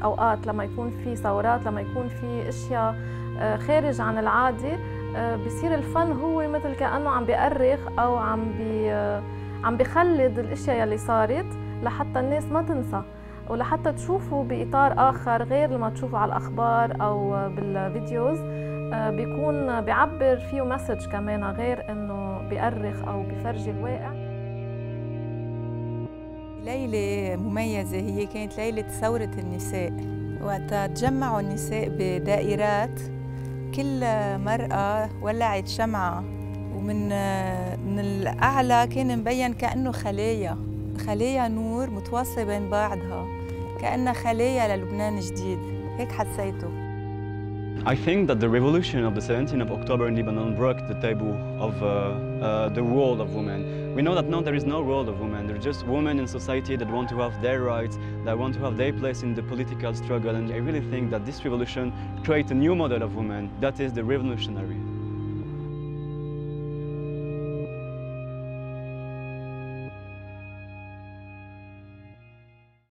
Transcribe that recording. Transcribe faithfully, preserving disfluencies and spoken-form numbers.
أوقات لما يكون في ثورات، لما يكون في أشياء خارج عن العادي، بصير الفن هو مثل كأنه عم بيأرخ أو عم بي عم بيخلد الأشياء يلي صارت لحتى الناس ما تنسى، ولحتى تشوفوا بإطار آخر غير لما تشوفوا على الأخبار أو بالفيديوز، بيكون بيعبر فيه مسج كمان غير إنه بيأرخ أو بيفرجي الواقع. ليلة مميزة هي كانت ليلة ثورة النساء، وقتها تجمعوا النساء بدائرات، كل مرأة ولعت شمعة، ومن من الأعلى كان مبين كأنه خلايا خلايا نور متواصلة بين بعضها، كأنها خلايا للبنان جديد، هيك حسيته. I think that the revolution of the seventeenth of October in Lebanon broke the taboo of uh, uh, the role of women. We know that now there is no role of women. There are just women in society that want to have their rights, that want to have their place in the political struggle. And I really think that this revolution creates a new model of women that is the revolutionary.